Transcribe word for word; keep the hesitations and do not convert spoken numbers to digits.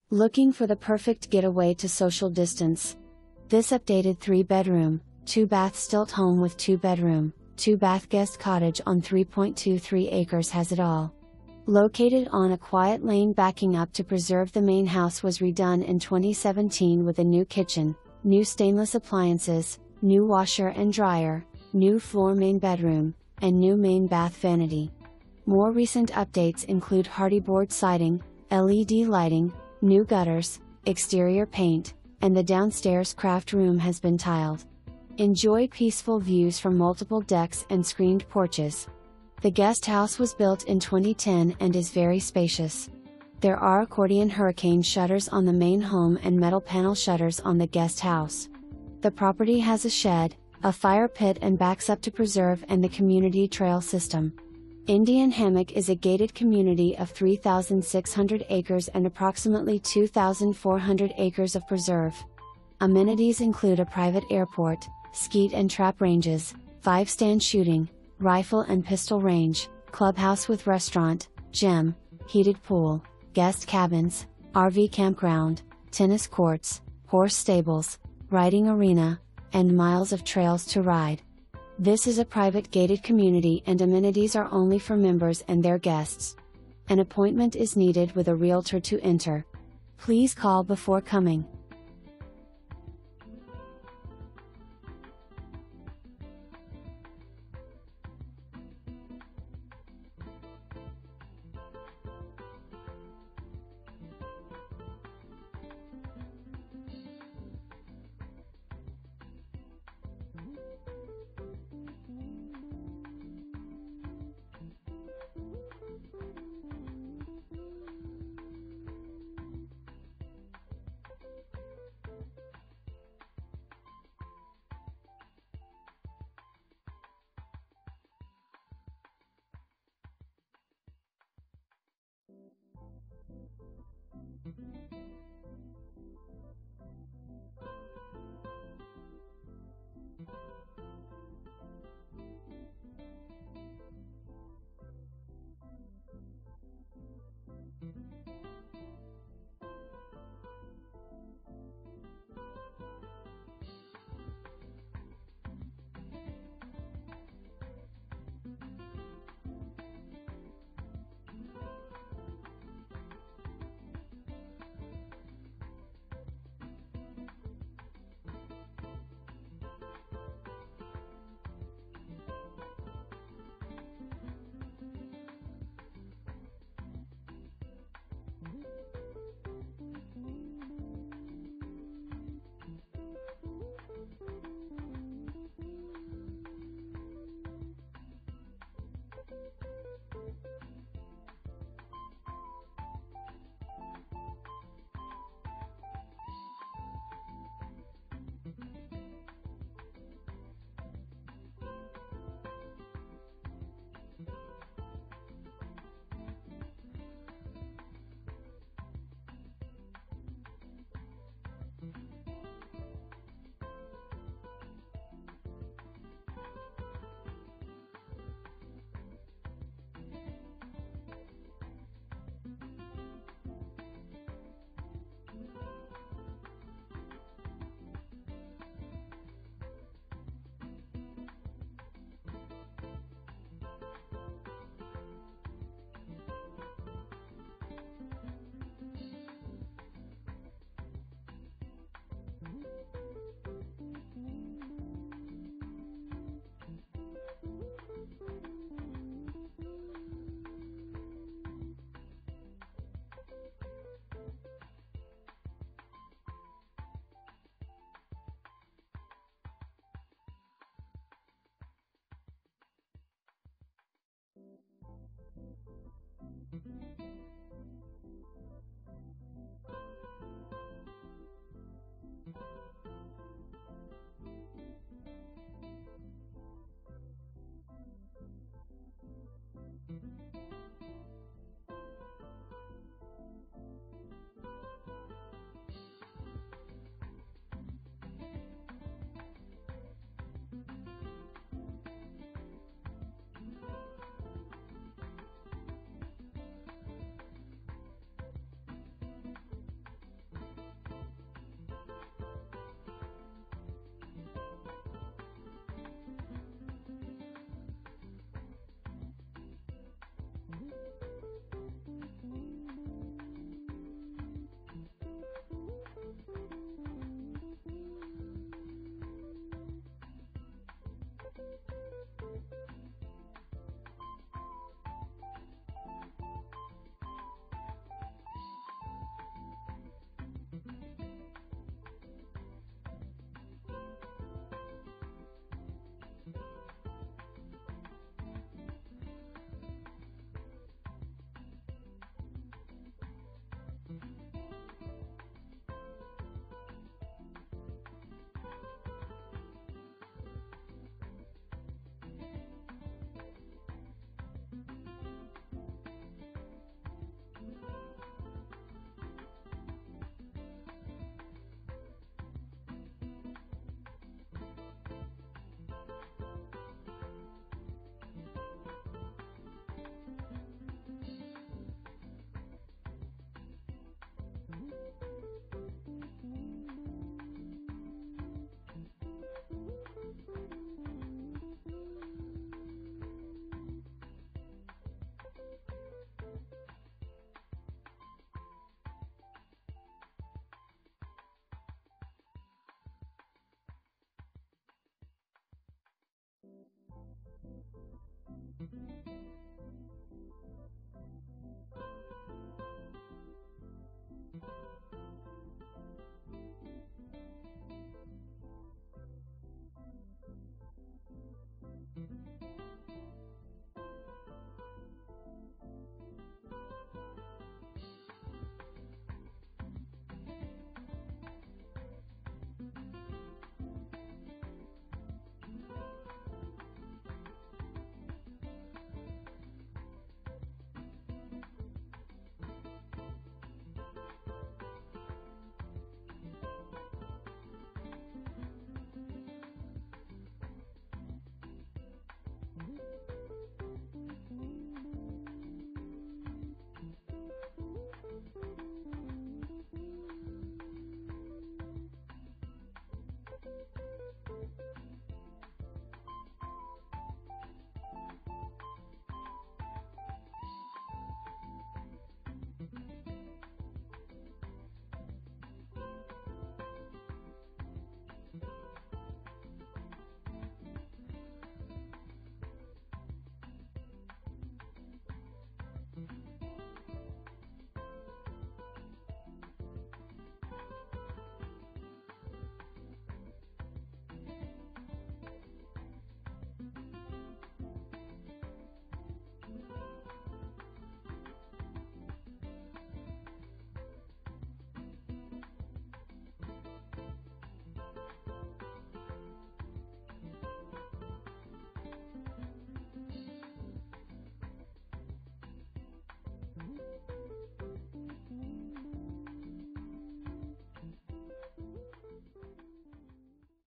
Looking for the perfect getaway to social distance? This updated three bedroom, two bath stilt home with two bedroom, two bath guest cottage on three point two three acres has it all. Located on a quiet lane backing up to preserve the main house, was redone in twenty seventeen with a new kitchen, new stainless appliances, new washer and dryer, new floor main bedroom, and new main bath vanity. More recent updates include hardy board siding, L E D lighting, new gutters, exterior paint, and the downstairs craft room has been tiled. Enjoy peaceful views from multiple decks and screened porches. The guest house was built in twenty ten and is very spacious. There are accordion hurricane shutters on the main home and metal panel shutters on the guest house. The property has a shed, a fire pit and backs up to preserve and the community trail system. Indian Hammock is a gated community of three thousand six hundred acres and approximately two thousand four hundred acres of preserve. Amenities include a private airport, skeet and trap ranges, five-stand shooting, rifle and pistol range, clubhouse with restaurant, gym, heated pool, guest cabins, R V campground, tennis courts, horse stables, riding arena, and miles of trails to ride. This is a private gated community and amenities are only for members and their guests. An appointment is needed with a realtor to enter. Please call before coming.